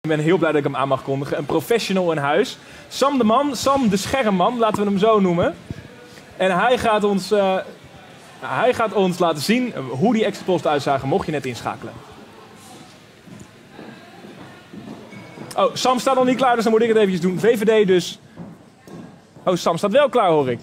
Ik ben heel blij dat ik hem aan mag kondigen. Een professional in huis. Sam de man, Sam de schermman, laten we hem zo noemen. En hij gaat ons laten zien hoe die exit polls eruit zagen, mocht je net inschakelen. Oh, Sam staat nog niet klaar, dus dan moet ik het eventjes doen. VVD dus. Oh, Sam staat wel klaar, hoor ik.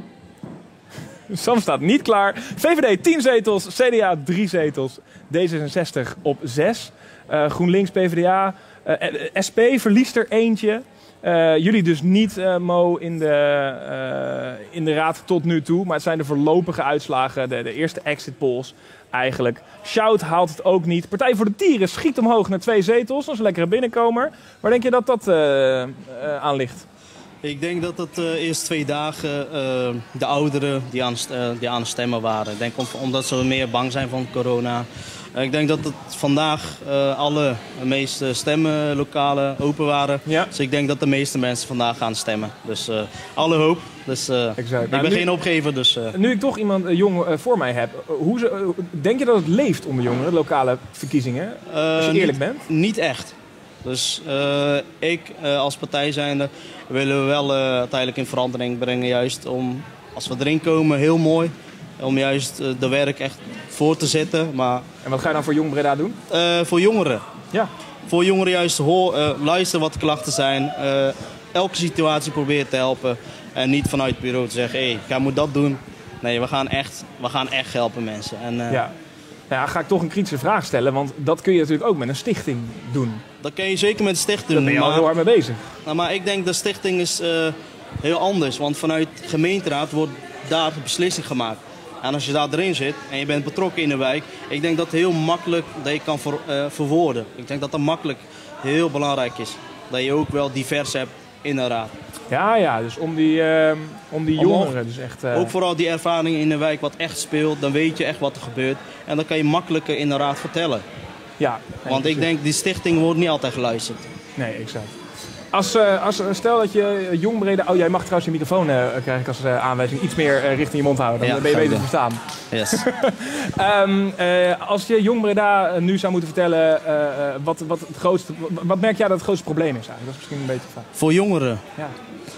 Sam staat niet klaar. VVD 10 zetels, CDA 3 zetels, D66 op 6. GroenLinks, PvdA, SP verliest er eentje. Jullie dus niet, Mo, in de raad tot nu toe. Maar het zijn de voorlopige uitslagen, de eerste exit polls eigenlijk. Shout haalt het ook niet. Partij voor de Dieren schiet omhoog naar 2 zetels. Dat is een lekkere binnenkomer. Waar denk je dat dat aan ligt? Ik denk dat het eerst 2 dagen de ouderen die aan het stemmen waren. Ik denk omdat ze meer bang zijn van corona. Ik denk dat het vandaag alle meeste stemmenlokalen open waren. Ja. Dus ik denk dat de meeste mensen vandaag gaan stemmen. Dus alle hoop. Dus, exact. Ik ben geen opgever. Dus, Nu ik toch iemand jong voor mij heb. Denk je dat het leeft onder jongeren, lokale verkiezingen? Als je eerlijk bent? Niet echt. Dus ik als partij zijnde willen we wel uiteindelijk in verandering brengen. Juist om, als we erin komen, heel mooi. Om juist de werk echt voor te zetten. Maar, en wat ga je dan voor Jong Breda doen? Voor jongeren. Ja. Voor jongeren juist luisteren wat de klachten zijn. Elke situatie proberen te helpen. En niet vanuit het bureau te zeggen, hé, jij moet dat doen. Nee, we gaan echt helpen mensen. En, ja, ga ik toch een kritische vraag stellen, want dat kun je natuurlijk ook met een stichting doen. Dat kun je zeker met een stichting doen. Daar ben je al heel hard mee bezig. Nou, maar ik denk dat de stichting is heel anders, want vanuit de gemeenteraad wordt daar de beslissing gemaakt. En als je daar erin zit en je bent betrokken in de wijk, ik denk dat het heel makkelijk dat je kan verwoorden. Ik denk dat dat makkelijk heel belangrijk is. Dat je ook wel divers hebt in de raad. Ja, dus om die jongeren dus echt... Ook vooral die ervaring in de wijk wat echt speelt, dan weet je echt wat er gebeurt. En dan kan je makkelijker in de raad vertellen. Ja. Want ik denk, die stichting wordt niet altijd geluisterd. Nee, exact. Stel dat je Jong Breda... Oh, jij mag trouwens je microfoon, krijg ik als aanwijzing, iets meer richting je mond houden. Dan ben je beter te verstaan. Yes. Als je Jong Breda nu zou moeten vertellen, wat merk jij dat het grootste probleem is eigenlijk? Dat is misschien een beetje vaak. Voor jongeren? Ja.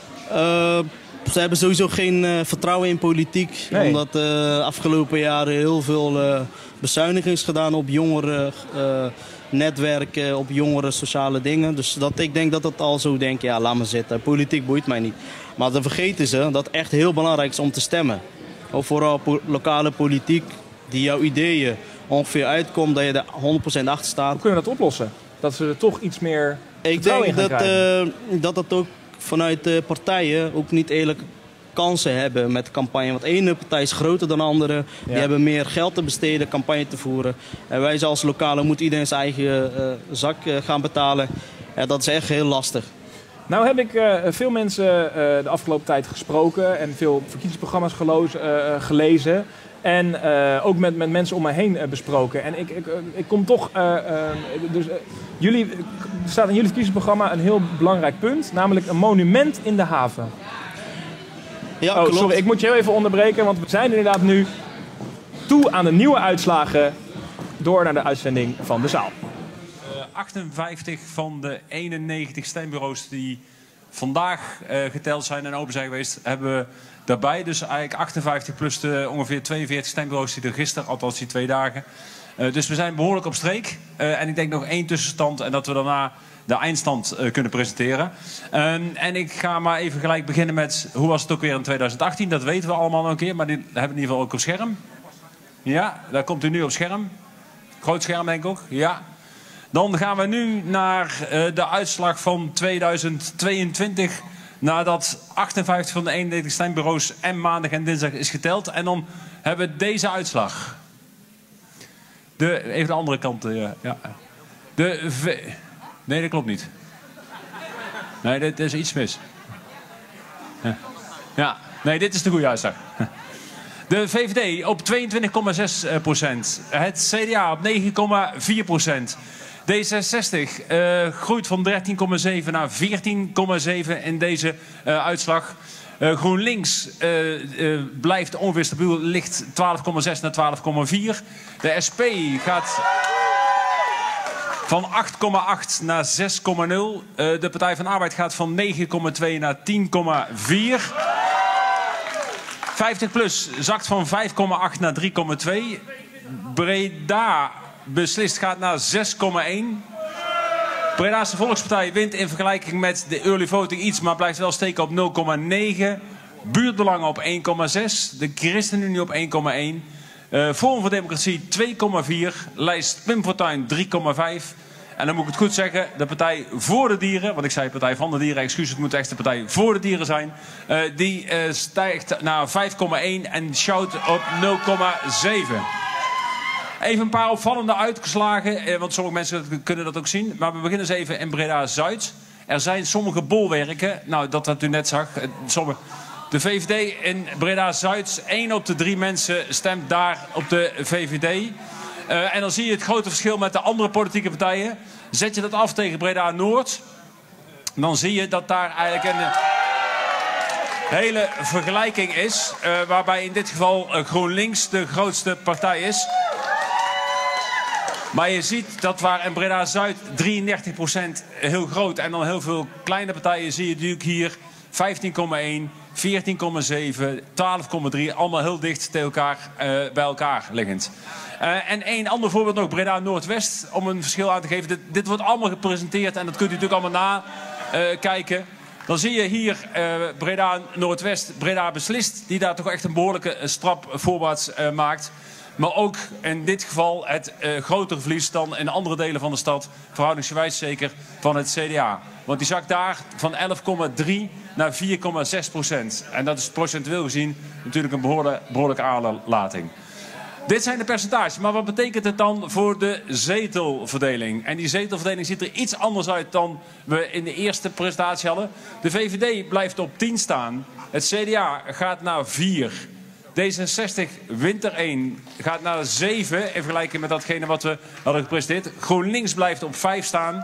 Ze hebben sowieso geen vertrouwen in politiek. Nee. Omdat de afgelopen jaren heel veel bezuinigingen is gedaan op jongeren... netwerken, op jongeren, sociale dingen. Dus ik denk dat het al zo denkt, ja, laat me zitten. Politiek boeit mij niet. Maar dan vergeten ze dat het echt heel belangrijk is om te stemmen. Ook vooral lokale politiek, die jouw ideeën ongeveer uitkomt, dat je er 100% achter staat. Hoe kunnen we dat oplossen? Dat ze er toch iets meer vertrouwen in gaan krijgen? Ik denk dat ook vanuit de partijen ook niet eerlijk kansen hebben met de campagne. Want de ene partij is groter dan de andere. Ja. Die hebben meer geld te besteden, campagne te voeren. En wij als lokale moeten iedereen zijn eigen zak gaan betalen. Dat is echt heel lastig. Nou heb ik veel mensen de afgelopen tijd gesproken en veel verkiezingsprogramma's gelezen. En ook met mensen om mij heen besproken. En ik kom toch... er staat in jullie verkiezingsprogramma een heel belangrijk punt. Namelijk een monument in de haven. Ja, klopt. Sorry, ik moet je heel even onderbreken, want we zijn inderdaad nu toe aan de nieuwe uitslagen. Door naar de uitzending van de zaal. 58 van de 91 stembureaus die vandaag geteld zijn en open zijn geweest, hebben we daarbij. Dus eigenlijk 58 plus de ongeveer 42 stembureaus die er gisteren, althans die 2 dagen. Dus we zijn behoorlijk op streek. En ik denk nog 1 tussenstand en dat we daarna de eindstand kunnen presenteren. En ik ga maar even gelijk beginnen met hoe was het ook weer in 2018. Dat weten we allemaal nog een keer, maar die hebben we in ieder geval ook op scherm. Ja, daar komt u nu op scherm. Groot scherm denk ik ook, ja. Dan gaan we nu naar de uitslag van 2022. Nadat 58 van de 91 stembureaus en maandag en dinsdag is geteld. En dan hebben we deze uitslag. Even de andere kant. Ja. Nee, dat klopt niet. Nee, dit is iets mis. Ja, nee, dit is de goede uitslag. De VVD op 22,6%. Het CDA op 9,4%. D66 groeit van 13,7 naar 14,7 in deze uitslag. GroenLinks blijft ongeveer stabiel, ligt 12,6 naar 12,4. De SP gaat... van 8,8 naar 6,0. De Partij van de Arbeid gaat van 9,2 naar 10,4. 50PLUS zakt van 5,8 naar 3,2. Breda Beslist gaat naar 6,1. Bredaanse Volkspartij wint in vergelijking met de early voting iets, maar blijft wel steken op 0,9. Buurtbelangen op 1,6. De ChristenUnie op 1,1. Forum voor Democratie 2,4. Lijst Pim Fortuyn 3,5. En dan moet ik het goed zeggen, de Partij voor de Dieren, want ik zei Partij van de Dieren, excuus, het moet echt de Partij voor de Dieren zijn. Die stijgt naar 5,1 en sjouwt op 0,7. Even een paar opvallende uitslagen, want sommige mensen kunnen dat ook zien. Maar we beginnen eens even in Breda-Zuid. Er zijn sommige bolwerken, nou dat wat u net zag, de VVD in Breda-Zuid, 1 op de 3 mensen stemt daar op de VVD. En dan zie je het grote verschil met de andere politieke partijen. Zet je dat af tegen Breda-Noord, dan zie je dat daar eigenlijk een hele vergelijking is. Waarbij in dit geval GroenLinks de grootste partij is. Maar je ziet dat waar in Breda-Zuid 33% heel groot en dan heel veel kleine partijen, zie je natuurlijk hier 15,1, 14,7, 12,3, allemaal heel dicht tegen elkaar, bij elkaar liggend. En één ander voorbeeld nog, Breda-Noordwest, om een verschil aan te geven. Dit wordt allemaal gepresenteerd en dat kunt u natuurlijk allemaal nakijken. Dan zie je hier Breda-Noordwest, Breda Beslist, die daar toch echt een behoorlijke stap voorwaarts maakt. Maar ook in dit geval het grotere verlies dan in andere delen van de stad, verhoudingsgewijs zeker, van het CDA. Want die zakt daar van 11,3 naar 4,6%. En dat is procentueel gezien natuurlijk een behoorlijke aanlating. Dit zijn de percentages, maar wat betekent het dan voor de zetelverdeling? En die zetelverdeling ziet er iets anders uit dan we in de eerste presentatie hadden. De VVD blijft op 10 staan. Het CDA gaat naar 4. D66 wint er 1, gaat naar 7 in vergelijking met datgene wat we hadden gepresenteerd. GroenLinks blijft op 5 staan.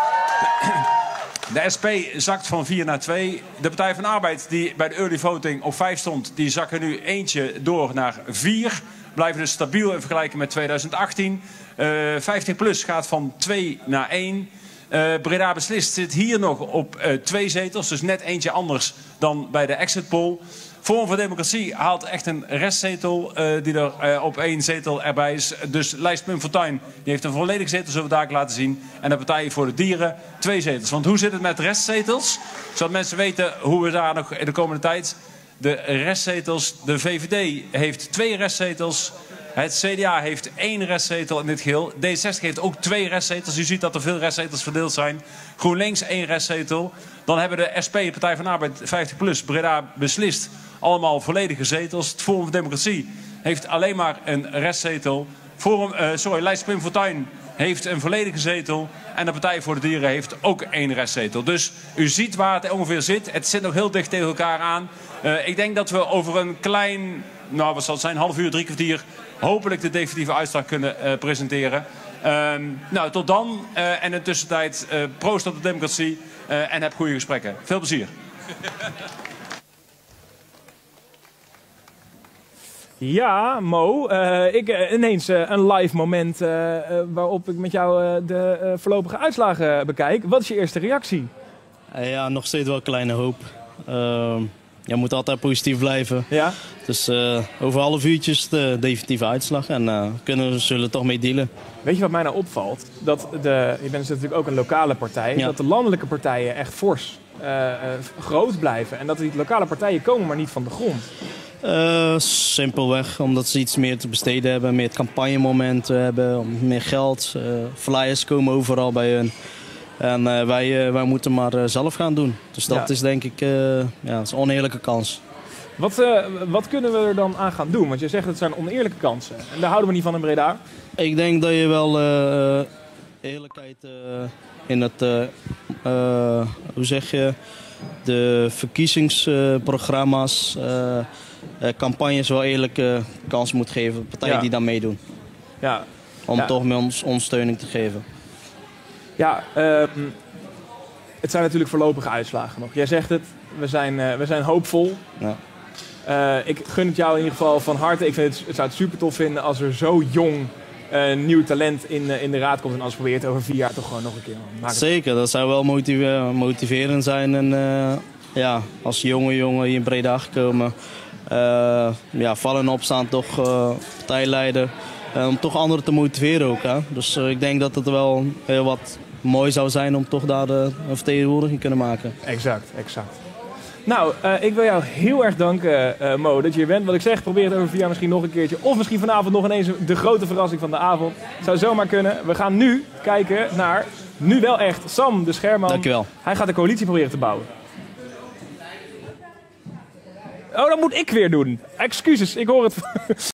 De SP zakt van 4 naar 2. De Partij van de Arbeid, die bij de early voting op 5 stond, die zakken nu eentje door naar 4. Blijven dus stabiel in vergelijking met 2018. 50PLUS gaat van 2 naar 1. Breda Beslist zit hier nog op 2 zetels, dus net eentje anders dan bij de exit poll. Forum voor Democratie haalt echt een restzetel die er op 1 zetel erbij is. Dus lijst Pim Fortuyn die heeft een volledige zetel, zullen we daar laten zien. En de Partij voor de Dieren 2 zetels. Want hoe zit het met restzetels? Zodat mensen weten hoe we daar nog in de komende tijd... De restzetels, de VVD heeft 2 restzetels. Het CDA heeft 1 restzetel in dit geheel. D60 heeft ook 2 restzetels. U ziet dat er veel restzetels verdeeld zijn. GroenLinks 1 restzetel. Dan hebben de SP, de Partij van de Arbeid, 50PLUS, Breda Beslist, allemaal volledige zetels. Het Forum voor Democratie heeft alleen maar een restzetel. Lijst Pim Fortuyn heeft een volledige zetel. En de Partij voor de Dieren heeft ook 1 restzetel. Dus u ziet waar het ongeveer zit. Het zit nog heel dicht tegen elkaar aan. Ik denk dat we over een klein, nou wat zal het zijn, half uur, 3 kwartier... hopelijk de definitieve uitslag kunnen presenteren. Nou, tot dan. En in de tussentijd proost op de democratie en heb goede gesprekken. Veel plezier. Ja, Mo. Ineens een live moment waarop ik met jou de voorlopige uitslagen bekijk. Wat is je eerste reactie? Ja, nog steeds wel een kleine hoop. Je moet altijd positief blijven. Ja? Dus over half uurtjes de definitieve uitslag. En zullen toch mee dealen. Weet je wat mij nou opvalt? Dat je bent dus natuurlijk ook een lokale partij. Ja. Dat de landelijke partijen echt fors groot blijven. En dat die lokale partijen komen maar niet van de grond. Simpelweg omdat ze iets meer te besteden hebben. Meer campagnemomenten hebben. Meer geld. Flyers komen overal bij hun. En wij moeten maar zelf gaan doen. Dus dat is denk ik dat is een oneerlijke kans. Wat kunnen we er dan aan gaan doen? Want je zegt het zijn oneerlijke kansen. En daar houden we niet van in Breda. Ik denk dat je wel eerlijkheid in het... hoe zeg je? De verkiezingsprogramma's, campagnes wel eerlijke kans moet geven. Partijen die dan meedoen. Ja. Om toch met ons ondersteuning te geven. Ja, het zijn natuurlijk voorlopige uitslagen nog. Jij zegt het, we zijn hoopvol. Ja. Ik gun het jou in ieder geval van harte. Ik zou het super tof vinden als er zo jong nieuw talent in de raad komt en anders probeert over 4 jaar toch gewoon nog een keer. Zeker, dat zou wel motiverend zijn. En ja, als jonge jongen hier in Breda gekomen, vallen en opstaan toch partijleider. Om toch anderen te motiveren ook. Hè? Dus ik denk dat het wel heel wat mooi zou zijn om toch daar een vertegenwoordiging te kunnen maken. Exact. Nou, ik wil jou heel erg danken, Mo, dat je hier bent. Wat ik zeg, probeer het over 4 jaar misschien nog een keertje. Of misschien vanavond nog ineens de grote verrassing van de avond. Zou zomaar kunnen. We gaan nu kijken naar, nu wel echt, Sam de Scherman. Dankjewel. Hij gaat de coalitie proberen te bouwen. Oh, dat moet ik weer doen. Excuses, ik hoor het.